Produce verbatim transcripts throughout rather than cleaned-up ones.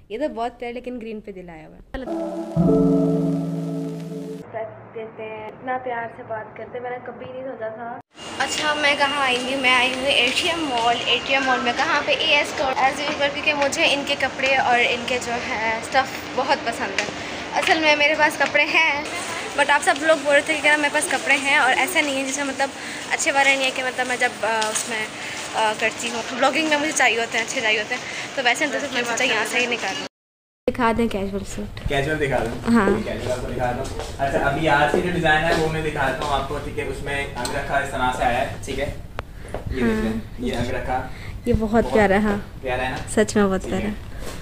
ये तो बहुत प्यार, लेकिन ग्रीन पे दिलाया हुआ है। देते हैं, इतना प्यार से बात करते हैं, मैंने कभी नहीं सोचा था। अच्छा मैं कहाँ आई हूँ? मैं आई हूँ एटीएम मॉल। एटीएम मॉल में कहाँ पे? A S store as usual, क्योंकि मुझे इनके कपड़े और इनके जो है स्टफ़ बहुत पसंद है। असल में मेरे पास कपड़े हैं, बट आप सब लोग बोल रहे थे कि मेरे पास कपड़े हैं, और ऐसा नहीं है जिसमें मतलब अच्छे वाले नहीं है कि मतलब मैं जब आ, उसमें आ, करती हूँ ब्लॉगिंग में मुझे चाहिए होते हैं, अच्छे चाहिए होते हैं, तो वैसे तो सिर्फ मैं सोचा यहाँ से ही निकालूँ। दिखा दें कैजुअल सूट। कैजुअल दिखा दूँ? हाँ कैजुअल आपको दिखा दूँ। अच्छा अभी आज की जो डिज़ाइन है वो मैं दिखाता हूँ आपको, ठीक है। उसमें अंग रखा इस तरह से आया है, ठीक है। ये देख लें, ये अंग रखा, ये बहुत प्यारा है। हाँ प्यारा है ना, सच में बहुत प्यारा है।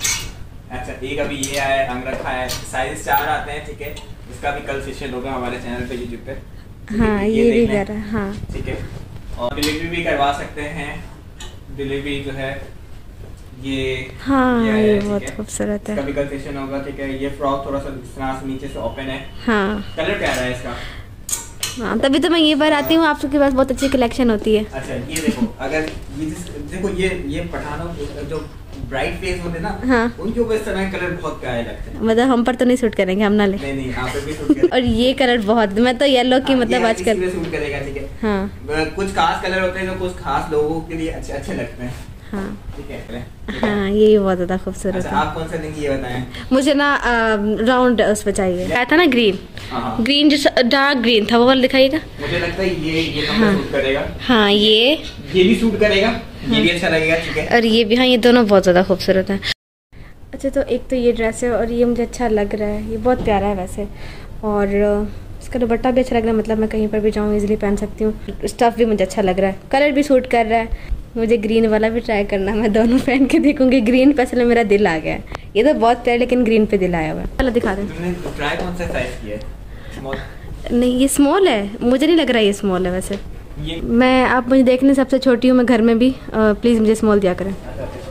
अच्छा एक अभी ये आया है, अंग रखा है, साइज चार आते हैं, ठीक है। इसका भी कल सेशन होगा हमारे चैनल पे, यूट्यूब पे। हाँ ये, ये भी प्यारा है। हाँ ठीक है, और डिलीवरी भी करवा सकते हैं। डिलीवरी जो है ये, हाँ ये, ये बहुत खूबसूरत है। इसका भी कल सेशन होगा, ठीक है। ये फ्रॉक थोड़ा सा इस तरह से नीचे से ओपन है। हाँ कलर प्यारा है इसका। हाँ तभी तो मैं ये बार आती हूँ, आपके पास बहुत अच्छी कलेक्शन होती है। अच्छा ये देखो, अगर ये जिस देखो ये ये पठानों जो ब्राइट फेस होते ना, हाँ उनके ऊपर इस तरह कलर बहुत प्यारे लगते हैं। मतलब हम पर तो नहीं सूट करेंगे, हम ना ले। नहीं नहीं आप पे भी सूट करेगा। और ये कलर बहुत, मैं तो येलो की हाँ, मतलब आजकल सूट करेगा, ठीक है। हाँ कुछ खास कलर होते हैं जो कुछ खास लोगों के लिए अच्छे अच्छे लगते हैं। हाँ ठीक है, हाँ ये भी बहुत ज़्यादा खूबसूरत अच्छा, है। आप कौन सा लेंगी ये बताएं? मुझे ना राउंड उस पे चाहिए, आया था ना ग्रीन, ग्रीन जो डार्क ग्रीन था वो वाला दिखाइएगा। मुझे लगता है ये ये हाँ सूट करेगा। हाँ ये ये भी सूट करेगा, ये भी अच्छा लगेगा, ठीक है। और ये भी, हाँ ये दोनों बहुत ज़्यादा खूबसूरत है। अच्छा तो एक तो ये ड्रेस है, और ये मुझे अच्छा लग रहा है, ये बहुत प्यारा है वैसे, और इसका दुपट्टा भी अच्छा लग रहा है, मतलब मैं कहीं पर भी जाऊँ इजीली पहन सकती हूँ। स्टफ़ भी मुझे अच्छा लग रहा है, कलर भी सूट कर रहा है। मुझे ग्रीन वाला भी ट्राई करना, मैं दोनों पहन के देखूंगी। ग्रीन पे असल में मेरा दिल आ गया है, ये तो बहुत प्यारा, लेकिन ग्रीन पे दिल आया हुआ है। चलो दिखा दें। तुमने ट्राई कौन सा साइज किया है? स्मॉल? नहीं ये स्मॉल है, मुझे नहीं लग रहा ये स्मॉल है वैसे। ये मैं, आप मुझे देखने सबसे छोटी हूँ मैं घर में भी, प्लीज़ मुझे स्मॉल दिया करें।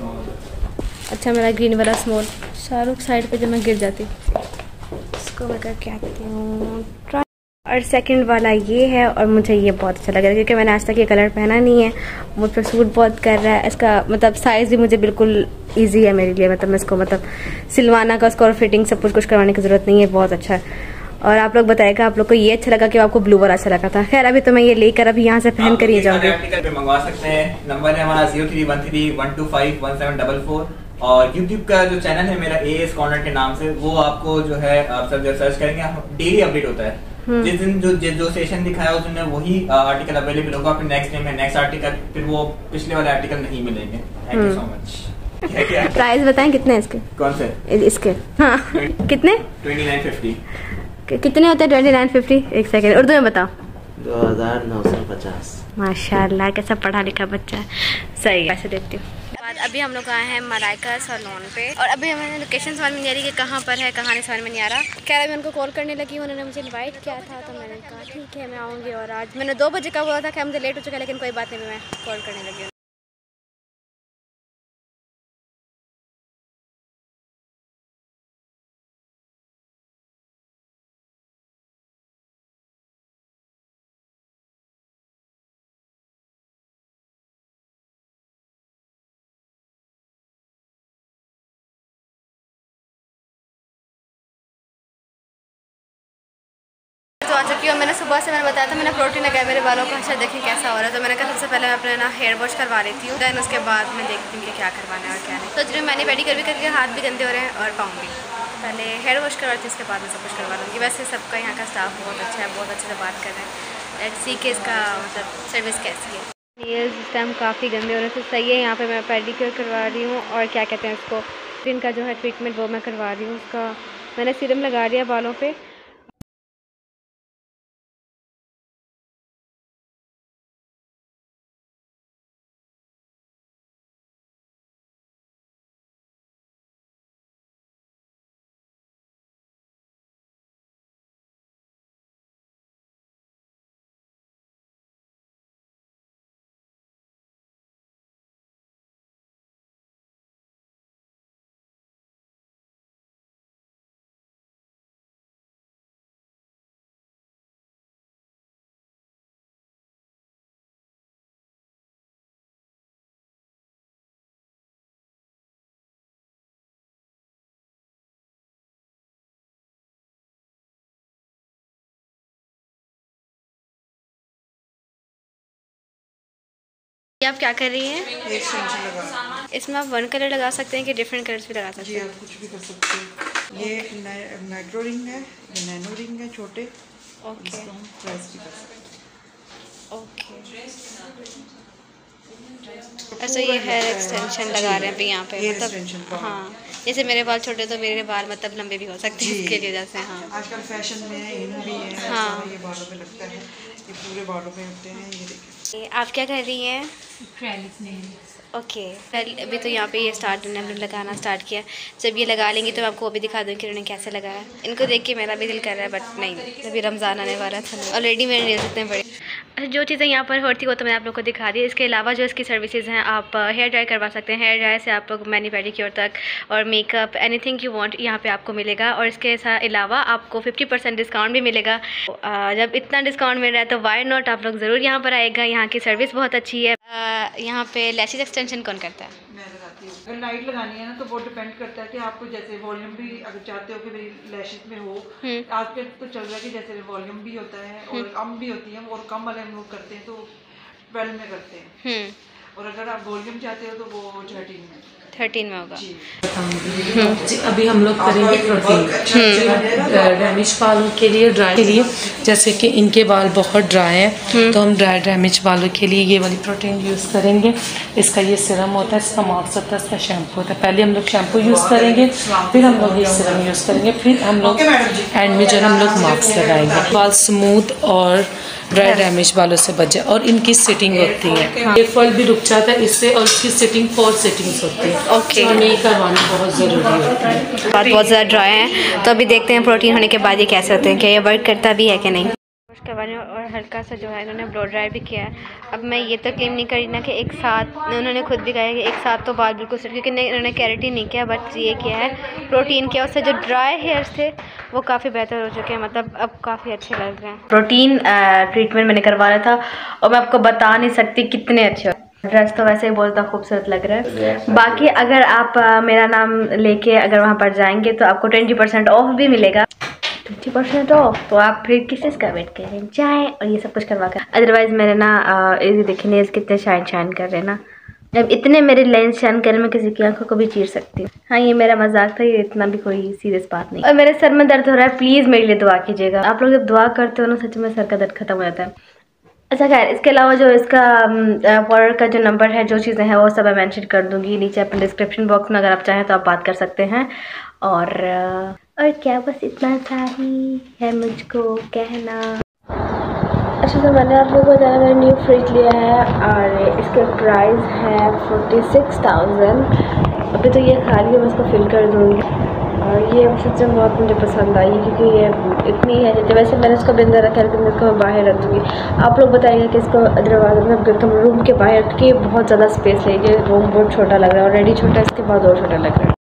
अच्छा मेरा ग्रीन वाला स्मॉल, शाहरुख साइड पे जब मैं गिर जाती, इसको मैं करके आती हूँ ट्राई। और सेकंड वाला ये है, और मुझे ये बहुत अच्छा लग रहा है क्योंकि मैंने आज तक ये कलर पहना नहीं है, मुझ पर सूट बहुत कर रहा है। इसका मतलब साइज़ भी मुझे बिल्कुल इजी है मेरे लिए, मतलब मैं इसको मतलब सिलवाना का, उसको और फिटिंग सब कुछ कुछ करवाने की ज़रूरत नहीं है, बहुत अच्छा है। और आप लोग बताएगा आप लोग को ये अच्छा लगा कि आपको ब्लू वाला अच्छा लगा था। खैर अभी तो मैं ये लेकर अभी यहाँ से पहन कर ही जाऊँगी। मंगवा सकते हैं, नंबर है हमारा zero three one three one two five one seven double four, और यूट्यूब का जो चैनल है मेरा ए एस कॉर्नर के नाम से, वो आपको जो है आप सब जब सर्च करेंगे डेली अपडेट होता है। जिस दिन जो जो सेशन दिखाया उस दिन वही आर्टिकल अवेलेबल होगा, फिर नेक्स्ट डे में नेक्स्ट आर्टिकल, फिर वो पिछले वाले आर्टिकल नहीं मिलेंगे। Thank you so much. Price बताएं कितने हैं इसके? कौन से? इसके हाँ कितने? Twenty nine fifty. कितने होते हैं ट्वेंटी नाइन फिफ्टी? एक सेकेंड उर्दू में बताओ। दो हजार नौ सौ पचास। माशाल्लाह कैसा पढ़ा लिखा बच्चा है। सही है, पैसे देखती हूँ। अभी हम लोग आए हैं मलाइका सैलून पे, और अभी हमें लोकेशन समझ में नहीं आ रही कि कहाँ पर है, कहाँ नहीं समझ में नहीं आ रहा। क्या मैं उनको कॉल करने लगी, उन्होंने मुझे इनवाइट किया था, तो मैंने कहा ठीक है मैं आऊँगी। और आज मैंने दो बजे का बोला था कि मुझे लेट हो चुका है, लेकिन कोई बात नहीं, मैं कॉल करने लगी। तो आ चुकी हूँ, मैंने सुबह से मैंने बताया था मैंने प्रोटीन लगाया मेरे बालों का। अच्छा देखें कैसा हो रहा है, तो मैंने कहा सबसे पहले मैं अपने ना हेयर वॉश करवा लेती हूँ, देन उसके बाद मैं देखती हूँ कि क्या करवाना है और क्या नहीं। तो जो मैंने पेडिक्योर भी करके हाथ भी गंदे हो रहे हैं और पाँव भी, पहले हेयर वॉश करवाती हूँ, उसके बाद मैं सब कुछ करवा लूँगी। वैसे सबका यहाँ का स्टाफ बहुत अच्छा है, बहुत अच्छे से बात कर रहे हैं। लेट्स सी के इसका मतलब सर्विस कैसी है। नेल्स इस टाइम काफ़ी गंदे हो रहे हैं, तो सही है। यहाँ पे मैं पेडिक्योर करवा रही हूँ, और क्या कहते हैं उसको, इनका जो है ट्रीटमेंट वो मैं करवा रही हूँ। उसका मैंने सीरम लगा दिया बालों पे। ये आप क्या कर रही हैं? एक एक्सटेंशन लगा। इसमें आप वन कलर लगा सकते हैं कि डिफरेंट कलर्स भी लगा सकते जी हैं? आप कुछ भी कर सकते हैं। ये माइक्रो रिंग है, ये नैनो रिंग है छोटे। ओके इसको हम प्रेस भी कर सकते हैं। ओके। अच्छा ये हेयर एक्सटेंशन लगा रहे हैं अभी यहाँ पे, मतलब हाँ, जैसे मेरे बाल छोटे तो मेरे बाल मतलब लंबे भी हो सकते हैं इसके लिए, जैसे हाँ आजकल फैशन में है, इन भी है। हाँ। ये बालों पे लगता है, ये पूरे बालों पे होते हैं। ये देखिए। ये आप क्या कर रही हैं? Okay okay. अभी तो यहाँ पे ये स्टार्ट हमने हम लोग लगाना स्टार्ट किया। जब ये लगा लेंगी तो मैं आपको वो भी दिखा दूँ कि उन्होंने कैसे लगाया। इनको देख के मेरा भी दिल कर रहा है, बट नहीं, अभी रमज़ान आने वाला था, ऑलरेडी मेरे नेल्स इतने बड़े। जो चीज़ें यहाँ पर होती वो तो मैंने आप लोग को दिखा दी। इसके अलावा जो इसकी सर्विसेज हैं, आप हेयर ड्राई करवा सकते हैं। हेयर ड्राई से आप लोग मैनी पेडिक्योर तक और मेकअप एनीथिंग यू वांट यहाँ पे आपको मिलेगा। और इसके अलावा आपको फिफ्टी परसेंट डिस्काउंट भी मिलेगा। जब इतना डिस्काउंट मिल रहा है तो वाई नॉट, आप लोग ज़रूर यहाँ पर आएगा। यहाँ की सर्विस बहुत अच्छी है। यहाँ पे लैशेज एक्सटेंशन कौन करता है? मैं लगाती हूँ। अगर लाइट लगानी है ना तो वो डिपेंड करता है कि आपको जैसे वॉल्यूम भी अगर चाहते हो कि मेरी लैशेज में हो। आजकल तो चल रहा है कि जैसे वॉल्यूम भी होता है और कम भी होती है, और कम वाले हम लोग करते हैं तो ट्वेल्व में करते हैं, और अगर आप वॉल्यूम चाहते हो तो वो थर्टीन में थर्टीन में होगा। जी अभी हम लोग करेंगे प्रोटीन डैमेज बालों के लिए, ड्राई के लिए। जैसे कि इनके बाल बहुत ड्राई हैं तो हम ड्राई डैमेज बालों के लिए ये वाली प्रोटीन यूज़ करेंगे। इसका ये सिरम होता है, इसका मास्क होता है, इसका शैम्पू होता है। पहले हम लोग शैम्पू यूज़ करेंगे, फिर हम लोग ये सिरम यूज़ करेंगे, फिर हम लोग एंड में जो हम लोग मास्क लगाएंगे। बाल स्मूथ और ड्राई डैमेज बालों से बचे, और इनकी सिटिंग होती है। ये फल भी रुक जाता है इससे, और इसकी सिटिंग फोर सिटिंग्स होती है। ओके और ये करवाना बहुत ज़रूरी होता है। बात बहुत ज़्यादा ड्राई है, तो अभी देखते हैं प्रोटीन होने के बाद ये कैसे होते हैं, क्या ये वर्क करता भी है कि नहीं। वॉश करवाने और हल्का सा जो है इन्होंने ब्लो ड्राई भी किया है। अब मैं ये तो क्लेम नहीं करी ना कि एक साथ, उन्होंने खुद भी कहा है कि एक साथ तो बाल बिल्कुल सेट, क्योंकि नहीं उन्होंने कैरेटिन नहीं किया, बट ये किया है प्रोटीन किया। उससे जो ड्राई हेयर्स थे वो काफ़ी बेहतर हो चुके हैं, मतलब अब काफ़ी अच्छे लग रहे हैं। प्रोटीन ट्रीटमेंट मैंने करवाया था और मैं आपको बता नहीं सकती कितने अच्छे। ड्रेस तो वैसे ही बहुत खूबसूरत लग रहा है। बाकी अगर आप आ, मेरा नाम लेके अगर वहाँ पर जाएंगे तो आपको ट्वेंटी परसेंट ऑफ भी मिलेगा। ट्वेंटी परसेंट ऑफ, तो आप फिर किस चीज़ का वेट करें, जाएँ और ये सब कुछ करवा कर। अदरवाइज़ मेरे ना ये देखिए नेल्स कितने शाइन शाइन कर रहे हैं ना। जब इतने मेरे लेंस शाइन कर, मैं किसी की आंखों को भी चीर सकती हूँ। हाँ ये मेरा मजाक था, ये इतना भी कोई सीरियस बात नहीं। और मेरे सर में दर्द हो रहा है, प्लीज़ मेरे लिए दुआ कीजिएगा। आप लोग जब दुआ करते हो ना, सच में सर का दर्द खत्म हो जाता है। अच्छा खैर, इसके अलावा जो इसका पाउडर का जो नंबर है, जो चीज़ें हैं वो सब मैं मेंशन कर दूंगी नीचे अपने डिस्क्रिप्शन बॉक्स में, अगर आप चाहें तो आप बात कर सकते हैं। और और क्या, बस इतना सा ही है मुझको कहना। अच्छा तो मैंने आप लोगों को बताया, मैंने न्यू फ्रिज लिया है और इसके प्राइस है फोर्टी सिक्स थाउजेंड। अभी तो ये खाली है, मैं इसको फिल कर दूँगी। और ये सच में बहुत मुझे पसंद आई, क्योंकि ये इतनी है। जैसे वैसे मैंने इसको अंदर रखा है, लेकिन इसको मैं बाहर रख दूँगी। आप लोग बताइएगा कि इसको दरवाजे में एकदम रूम के बाहर रख के बहुत ज़्यादा स्पेस लेगी। रूम बहुत छोटा लग रहा है, ऑलरेडी छोटा, इसके बाद और छोटा लग रहा है।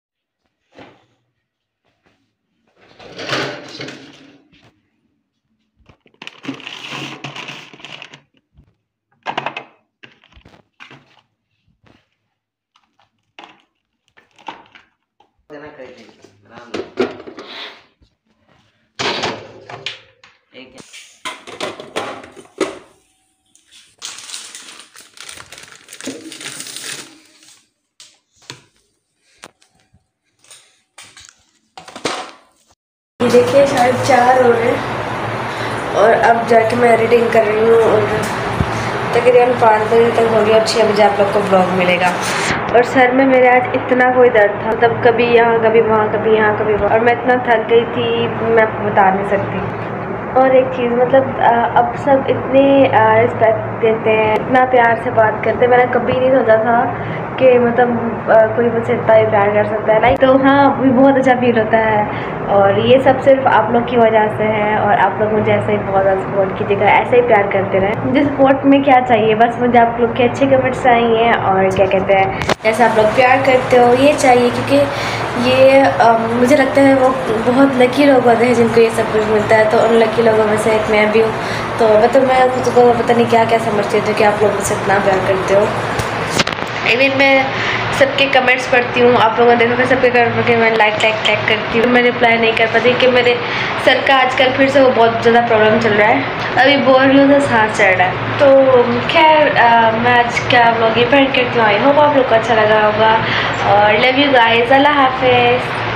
ये देखिए साढ़े चार हो रहे हैं और अब जाके मैं एडिटिंग कर रही हूँ, और तकरीबन पाँच बजे तक हो गया। अब छः बजे आप लोग को ब्लॉग मिलेगा। और सर में मेरे आज इतना कोई दर्द था, मतलब कभी यहाँ कभी वहाँ कभी यहाँ कभी वहाँ, और मैं इतना थक गई थी मैं आपको बता नहीं सकती। और एक चीज़, मतलब अब सब इतने रिस्पेक्ट देते हैं, इतना प्यार से बात करते हैं। मैंने कभी नहीं सोचा था कि मतलब कोई मुझसे इतना ही प्यार कर सकता है, लाइक। तो हाँ भी बहुत अच्छा फील होता है, और ये सब सिर्फ आप लोग की वजह से है। और आप लोग मुझे ऐसे ही बहुत ज़्यादा सपोर्ट कीजिएगा, ऐसे ही प्यार करते रहें। मुझे सपोर्ट में क्या चाहिए, बस मुझे आप लोग के अच्छे कमेंट्स चाहिए, और क्या कहते हैं, जैसे आप लोग प्यार करते हो ये चाहिए। क्योंकि ये आ, मुझे लगता है वो बहुत लकी लोग होते हैं जिनको ये सब कुछ मिलता है, तो उन लकी लोगों में से एक मैं भी हूँ। तो मतलब मैं खुद को पता नहीं क्या क्या समझती हूँ कि आप लोग मुझसे इतना प्यार करते हो। इवन मैं सबके कमेंट्स पढ़ती हूँ, आप लोगों ने देखा सबके कमेंट के मैं लाइक लाइक लाइक करती हूँ, मैं रिप्लाई नहीं कर पाती कि मेरे सर का आजकल फिर से वो बहुत ज़्यादा प्रॉब्लम चल रहा है, अभी बोल रही हूँ तो सांस चढ़ रहा है। तो खैर मैं आज क्या व्लॉग ये पेंट करती हूँ। आई होप आप लोग को अच्छा लगा होगा और लव यू गाइस, अल्लाह हाफिज़।